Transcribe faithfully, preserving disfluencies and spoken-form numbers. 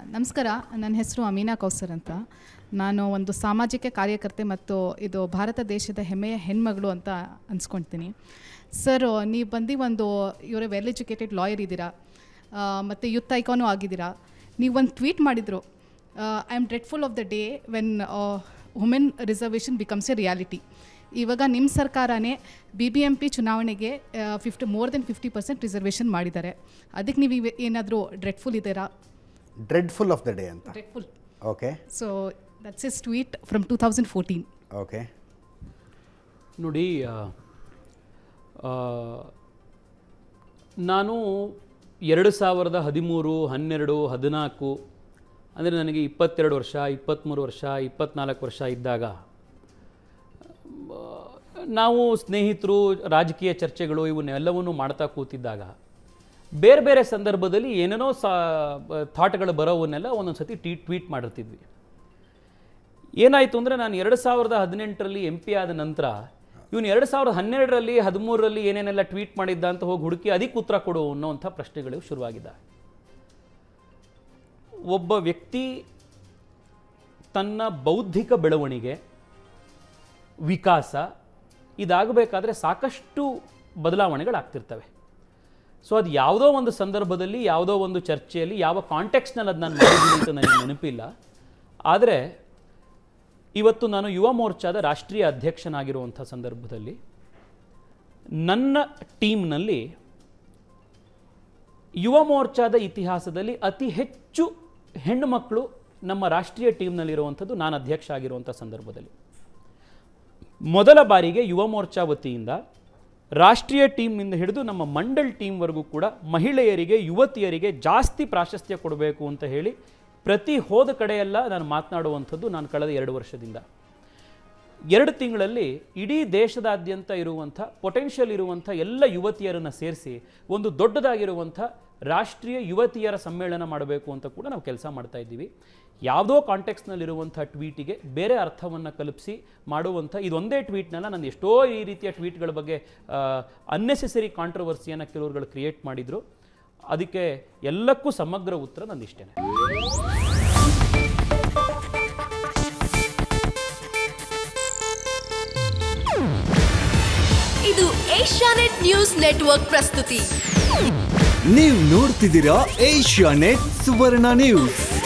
ನಮಸ್ಕಾರ, ನನ್ನ ಹೆಸರು ಅಮೀನಾ ಕೌಸರ್ ಅಂತ. ನಾನು ಒಂದು ಸಾಮಾಜಿಕ ಕಾರ್ಯಕರ್ತೆ ಮತ್ತು ಇದು ಭಾರತ ದೇಶದ ಹೆಮ್ಮೆಯ ಹೆಣ್ಮಗಳು ಅಂತ ಅನ್ಸ್ಕೊಳ್ತೀನಿ. ಸರ್, ನೀವು ಬಂದು ಒಂದು ಇವರೇ ವೆಲ್ ಎಜುಕೇಟೆಡ್ ಲಾಯರ್ ಇದ್ದೀರಾ ಮತ್ತು ಯೂತ್ ಐಕಾನು ಆಗಿದ್ದೀರಾ. ನೀವು ಒಂದು ಟ್ವೀಟ್ ಮಾಡಿದರು, I am dreadful of the day when women reservation becomes a reality. ಇವಾಗ ನಿಮ್ಮ ಸರ್ಕಾರನೇ ಬಿ ಬಿ ಎಂ ಪಿ ಚುನಾವಣೆಗೆ fifty more than fifty percent reservation ಮಾಡಿದ್ದಾರೆ. ಅದಕ್ಕೆ ನೀವು ಏನಾದರೂ ಡ್ರೆಡ್ಫುಲ್ ಇದ್ದೀರಾ? ಡ್ರೆಡ್ಫುಲ್ ಆಫ್ ದ ಡೇ ಅಂತ. Dreadful. Okay. So that's is tweet from two thousand fourteen. Okay. ನೋಡಿ, ನಾನು ಎರಡು ಸಾವಿರದ ಹದಿಮೂರು ಹನ್ನೆರಡು ಹದಿನಾಲ್ಕು ಅಂದರೆ ನನಗೆ ಇಪ್ಪತ್ತೆರಡು ವರ್ಷ ಇಪ್ಪತ್ತ್ಮೂರು ವರ್ಷ ಇಪ್ಪತ್ತ್ನಾಲ್ಕು ವರ್ಷ ಇದ್ದಾಗ ನಾವು ಸ್ನೇಹಿತರು ರಾಜಕೀಯ ಚರ್ಚೆಗಳು ಇವನ್ನೆಲ್ಲವನ್ನೂ ಮಾಡ್ತಾ ಕೂತಿದ್ದಾಗ ಬೇರೆ ಬೇರೆ ಸಂದರ್ಭದಲ್ಲಿ ಏನೇನೋ ಸಾ ಥಾಟ್ಗಳು ಬರೋವನ್ನೆಲ್ಲ ಒಂದೊಂದು ಸತಿ ಟ್ವೀಟ್ ಟ್ವೀಟ್ ಮಾಡಿರ್ತಿದ್ವಿ. ಏನಾಯಿತು ಅಂದರೆ, ನಾನು ಎರಡು ಸಾವಿರದ ಹದಿನೆಂಟರಲ್ಲಿ ಎಂ ಪಿ ಆದ ನಂತರ ಇವನು ಎರಡು ಸಾವಿರದ ಹನ್ನೆರಡರಲ್ಲಿ ಹದಿಮೂರರಲ್ಲಿ ಏನೇನೆಲ್ಲ ಟ್ವೀಟ್ ಮಾಡಿದ್ದ ಅಂತ ಹೋಗಿ ಹುಡುಕಿ ಅದಕ್ಕೆ ಉತ್ತರ ಕೊಡು ಅನ್ನೋವಂಥ ಪ್ರಶ್ನೆಗಳು ಶುರುವಾಗಿದ್ದಾವೆ. ಒಬ್ಬ ವ್ಯಕ್ತಿ ತನ್ನ ಬೌದ್ಧಿಕ ಬೆಳವಣಿಗೆ, ವಿಕಾಸ ಇದಾಗಬೇಕಾದ್ರೆ ಸಾಕಷ್ಟು ಬದಲಾವಣೆಗಳಾಗ್ತಿರ್ತವೆ. ಸೊ ಅದು ಯಾವುದೋ ಒಂದು ಸಂದರ್ಭದಲ್ಲಿ ಯಾವುದೋ ಒಂದು ಚರ್ಚೆಯಲ್ಲಿ ಯಾವ ಕಾಂಟೆಕ್ಸ್ನಲ್ಲಿ ಅದು ನಾನು ಮಾಡಿದ್ದೀನಿ ಅಂತ ನನಗೆ ನೆನಪಿಲ್ಲ. ಆದರೆ ಇವತ್ತು ನಾನು ಯುವ ಮೋರ್ಚಾದ ರಾಷ್ಟ್ರೀಯ ಅಧ್ಯಕ್ಷನಾಗಿರುವಂಥ ಸಂದರ್ಭದಲ್ಲಿ ನನ್ನ ಟೀಮ್ನಲ್ಲಿ ಯುವ ಮೋರ್ಚಾದ ಇತಿಹಾಸದಲ್ಲಿ ಅತಿ ಹೆಚ್ಚು ಹೆಣ್ಣು ಮಕ್ಕಳು ನಮ್ಮ ರಾಷ್ಟ್ರೀಯ ಟೀಮ್ನಲ್ಲಿರುವಂಥದ್ದು ನಾನು ಅಧ್ಯಕ್ಷ ಆಗಿರುವಂಥ ಸಂದರ್ಭದಲ್ಲಿ ಮೊದಲ ಬಾರಿಗೆ ಯುವ ಮೋರ್ಚಾ ವತಿಯಿಂದ ರಾಷ್ಟ್ರೀಯ ಟೀಮ್ನಿಂದ ಹಿಡಿದು ನಮ್ಮ ಮಂಡಲ್ ಟೀಮ್ವರೆಗೂ ಕೂಡ ಮಹಿಳೆಯರಿಗೆ, ಯುವತಿಯರಿಗೆ ಜಾಸ್ತಿ ಪ್ರಾಶಸ್ತ್ಯ ಕೊಡಬೇಕು ಅಂತ ಹೇಳಿ ಪ್ರತಿ ಹೋದ ಕಡೆಯೆಲ್ಲ ನಾನು ಮಾತನಾಡುವಂಥದ್ದು ನಾನು ಕಳೆದ ಎರಡು ವರ್ಷದಿಂದ. ಎರಡು ತಿಂಗಳಲ್ಲಿ ಇಡೀ ದೇಶದಾದ್ಯಂತ ಇರುವಂಥ ಪೊಟೆನ್ಷಿಯಲ್ ಇರುವಂಥ ಎಲ್ಲ ಯುವತಿಯರನ್ನು ಸೇರಿಸಿ ಒಂದು ದೊಡ್ಡದಾಗಿರುವಂಥ ರಾಷ್ಟ್ರೀಯ ಯುವತಿಯರ ಸಮ್ಮೇಳನ ಮಾಡಬೇಕು ಅಂತ ಕೂಡ ನಾವು ಕೆಲಸ ಮಾಡ್ತಾ ಇದ್ದೀವಿ. ಯಾವುದೋ ಕಾಂಟೆಕ್ಸ್ನಲ್ಲಿರುವಂಥ ಟ್ವೀಟಿಗೆ ಬೇರೆ ಅರ್ಥವನ್ನು ಕಲ್ಪಿಸಿ ಮಾಡುವಂಥ ಇದೊಂದೇ ಟ್ವೀಟ್ನೆಲ್ಲ ನಾನು ಎಷ್ಟೋ ಈ ರೀತಿಯ ಟ್ವೀಟ್ಗಳ ಬಗ್ಗೆ ಅನ್ನೆಸೆಸರಿ ಕಾಂಟ್ರವರ್ಸಿಯನ್ನು ಕೆಲವರುಗಳು ಕ್ರಿಯೇಟ್ ಮಾಡಿದರು. ಅದಕ್ಕೆ ಎಲ್ಲಕ್ಕೂ ಸಮಗ್ರ ಉತ್ತರ ನಂದಿಷ್ಟೇ. ಇದು ಏಷ್ಯಾನೆಟ್ ನ್ಯೂಸ್ ನೆಟ್ವರ್ಕ್ ಪ್ರಸ್ತುತಿ. ನೀವು ನೋಡ್ತಿದ್ದೀರಾ ಏಷ್ಯಾನೆಟ್ ಸುವರ್ಣ ನ್ಯೂಸ್.